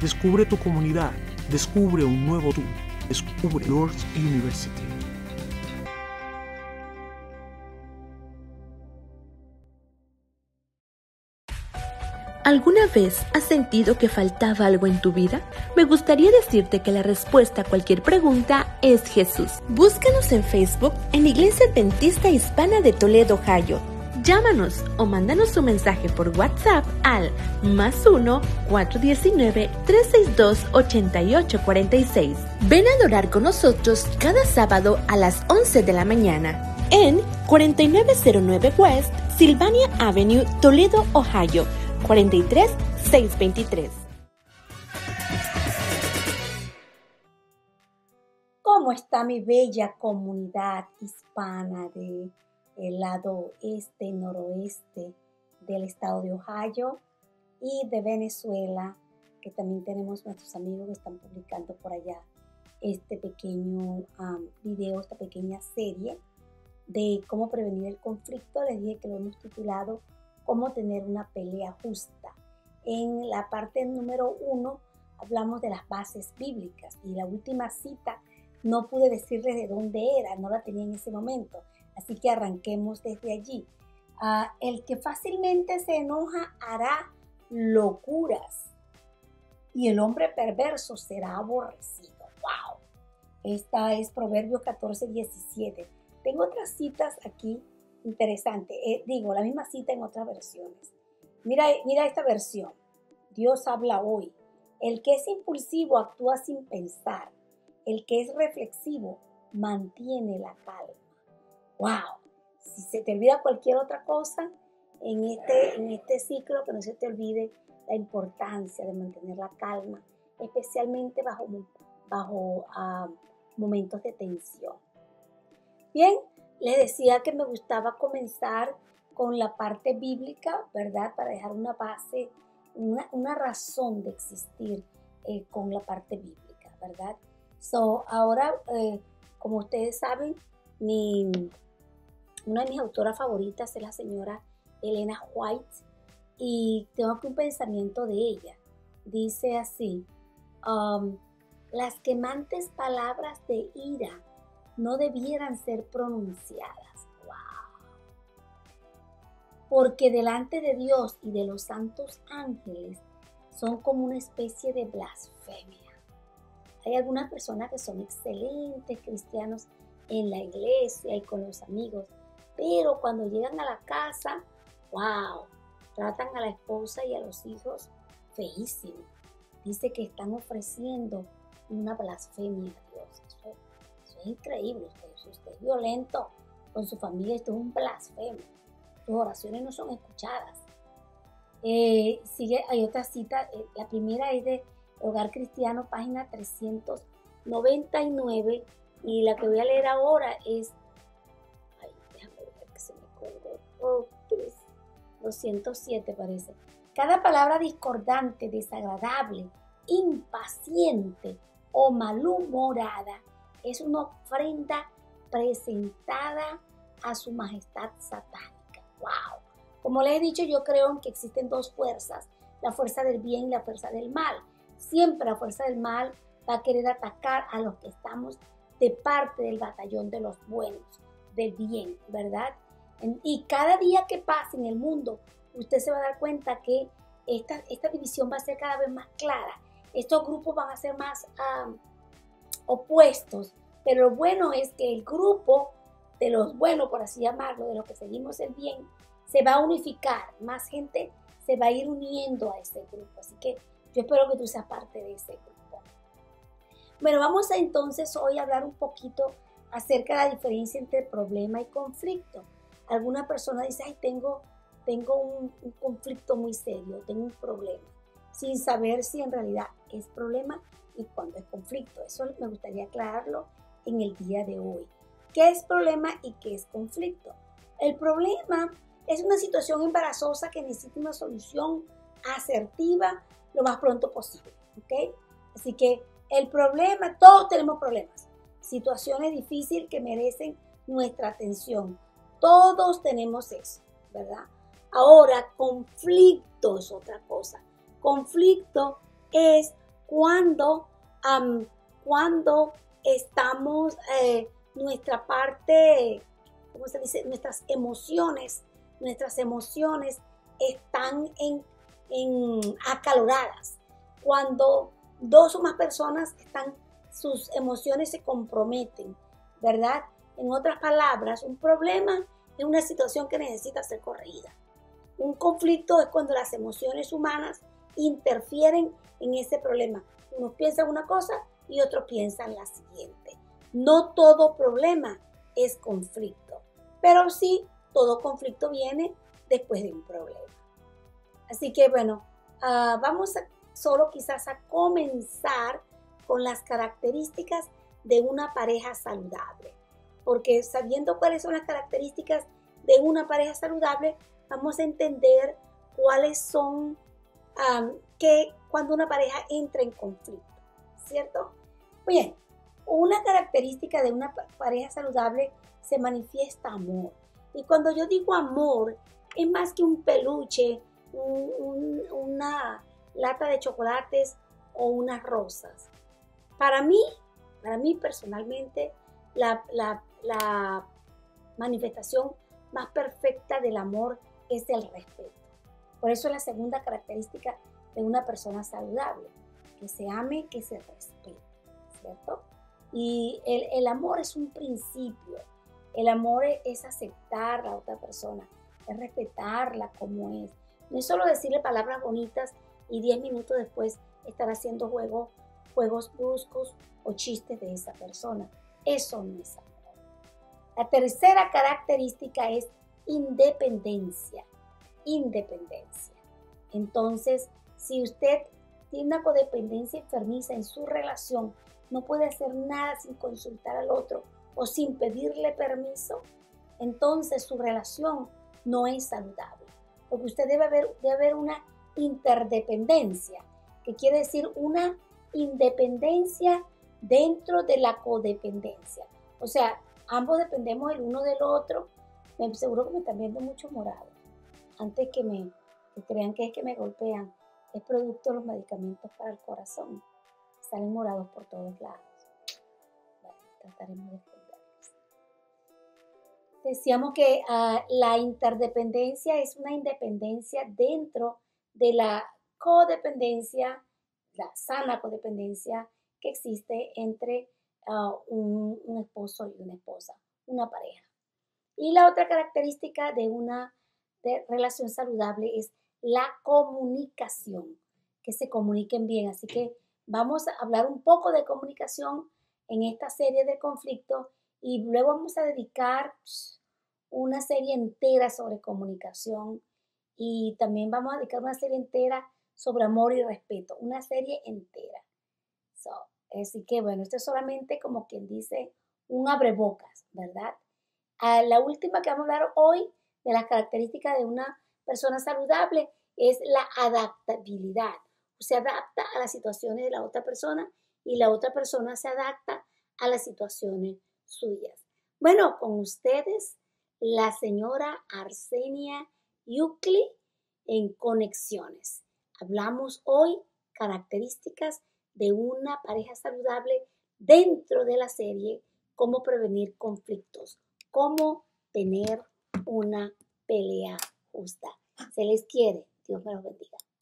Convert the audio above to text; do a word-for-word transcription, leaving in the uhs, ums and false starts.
Descubre tu comunidad, descubre un nuevo tú, descubre Lourdes University. ¿Alguna vez has sentido que faltaba algo en tu vida? Me gustaría decirte que la respuesta a cualquier pregunta es Jesús. Búscanos en Facebook en Iglesia Adventista Hispana de Toledo, Ohio. Llámanos o mándanos un mensaje por WhatsApp al más uno, cuatro uno nueve, tres seis dos, ocho ocho cuatro seis. Ven a adorar con nosotros cada sábado a las once de la mañana en cuarenta y nueve cero nueve West Sylvania Avenue, Toledo, Ohio. cuarenta y tres mil seiscientos veintitrés. ¿Cómo está mi bella comunidad hispana del lado este, noroeste del estado de Ohio y de Venezuela? Que también tenemos nuestros amigos que están publicando por allá este pequeño um, video, esta pequeña serie de cómo prevenir el conflicto. Les dije que lo hemos titulado Cómo tener una pelea justa. En la parte número uno hablamos de las bases bíblicas y la última cita no pude decirles de dónde era, no la tenía en ese momento, así que arranquemos desde allí. Uh, el que fácilmente se enoja hará locuras y el hombre perverso será aborrecido. ¡Wow! Esta es Proverbios catorce, diecisiete. Tengo otras citas aquí interesante, eh, digo, la misma cita en otras versiones. Mira, mira esta versión. Dios habla hoy. El que es impulsivo actúa sin pensar. El que es reflexivo mantiene la calma. ¡Wow! Si se te olvida cualquier otra cosa en este, en este ciclo, que no se te olvide la importancia de mantener la calma, especialmente bajo, bajo uh, momentos de tensión. Bien, les decía que me gustaba comenzar con la parte bíblica, ¿verdad? Para dejar una base, una, una razón de existir eh, con la parte bíblica, ¿verdad? So, ahora, eh, como ustedes saben, mi, una de mis autoras favoritas es la señora Elena White y tengo aquí un pensamiento de ella. Dice así, um, las quemantes palabras de ira no debieran ser pronunciadas. ¡Wow! Porque delante de Dios y de los santos ángeles son como una especie de blasfemia. Hay algunas personas que son excelentes cristianos en la iglesia y con los amigos, pero cuando llegan a la casa, ¡wow! Tratan a la esposa y a los hijos feísimo. Dice que están ofreciendo una blasfemia a Dios. Eso, eso es increíble. Usted, si usted es violento con su familia, esto es un blasfemo. Sus oraciones no son escuchadas. Eh, sigue, hay otra cita. Eh, la primera es de Hogar Cristiano, página trescientos noventa y nueve. Y la que voy a leer ahora es... Ay, déjame ver que se me colgó. Oh, doscientos siete parece. Cada palabra discordante, desagradable, impaciente o malhumorada es una ofrenda presentada a su majestad satánica. ¡Wow! Como les he dicho, yo creo en que existen dos fuerzas, la fuerza del bien y la fuerza del mal. Siempre la fuerza del mal va a querer atacar a los que estamos de parte del batallón de los buenos, del bien, ¿verdad? Y cada día que pase en el mundo, usted se va a dar cuenta que esta, esta división va a ser cada vez más clara. Estos grupos van a ser más um, opuestos, pero lo bueno es que el grupo de los buenos, por así llamarlo, de los que seguimos el bien, se va a unificar. Más gente se va a ir uniendo a ese grupo. Así que yo espero que tú seas parte de ese grupo. Bueno, vamos a entonces hoy a hablar un poquito acerca de la diferencia entre problema y conflicto. Alguna persona dice, ay, tengo, tengo un, un conflicto muy serio, tengo un problema, sin saber si en realidad es problema y cuándo es conflicto. Eso me gustaría aclararlo en el día de hoy. ¿Qué es problema y qué es conflicto? El problema es una situación embarazosa que necesita una solución asertiva lo más pronto posible, ¿ok? Así que el problema, todos tenemos problemas, situaciones difíciles que merecen nuestra atención. Todos tenemos eso, ¿verdad? Ahora, conflicto es otra cosa. Conflicto es cuando, um, cuando estamos, eh, nuestra parte, ¿cómo se dice? Nuestras emociones, nuestras emociones están en, en acaloradas. Cuando dos o más personas están, sus emociones se comprometen, ¿verdad? En otras palabras, un problema es una situación que necesita ser corregida. Un conflicto es cuando las emociones humanas interfieren en ese problema. Unos piensan una cosa y otros piensan la siguiente. No todo problema es conflicto, pero sí todo conflicto viene después de un problema. Así que bueno, uh, vamos a, solo quizás a comenzar con las características de una pareja saludable. Porque sabiendo cuáles son las características de una pareja saludable, vamos a entender cuáles son, um, que cuando una pareja entra en conflicto, ¿cierto? Bien, una característica de una pareja saludable se manifiesta amor. Y cuando yo digo amor, es más que un peluche, un, un, una lata de chocolates o unas rosas. Para mí, para mí personalmente, la, la, la manifestación más perfecta del amor es el respeto. Por eso es la segunda característica de una persona saludable, que se ame, que se respete, ¿cierto? Y el, el amor es un principio. El amor es, es aceptar a la otra persona, es respetarla como es. No es solo decirle palabras bonitas y diez minutos después estar haciendo juego, juegos bruscos o chistes de esa persona. Eso no es amor. La tercera característica es independencia. Independencia. Entonces, si usted tiene una codependencia enfermiza en su relación, no puede hacer nada sin consultar al otro o sin pedirle permiso, entonces su relación no es saludable. Porque usted debe haber, debe haber una interdependencia, que quiere decir una independencia dentro de la codependencia. O sea, ambos dependemos el uno del otro. Me seguro que me están viendo mucho morado. Antes que me que crean que es que me golpean, es producto de los medicamentos para el corazón. Salen morados por todos lados. Bueno, trataremos de esconderlos. Decíamos que uh, la interdependencia es una independencia dentro de la codependencia, la sana codependencia que existe entre uh, un, un esposo y una esposa, una pareja. Y la otra característica de una de relación saludable es la comunicación, que se comuniquen bien. Así que vamos a hablar un poco de comunicación en esta serie de conflictos y luego vamos a dedicar una serie entera sobre comunicación y también vamos a dedicar una serie entera sobre amor y respeto, una serie entera. So, así que bueno, esto es solamente como quien dice un abrebocas, ¿verdad? Uh, la última que vamos a hablar hoy de las características de una persona saludable es la adaptabilidad. Se adapta a las situaciones de la otra persona y la otra persona se adapta a las situaciones suyas. Bueno, con ustedes, la señora Arsenia Yucli en Conexiones. Hablamos hoy características de una pareja saludable dentro de la serie Cómo prevenir conflictos, cómo tener una pelea justa. Se les quiere. Dios me los bendiga.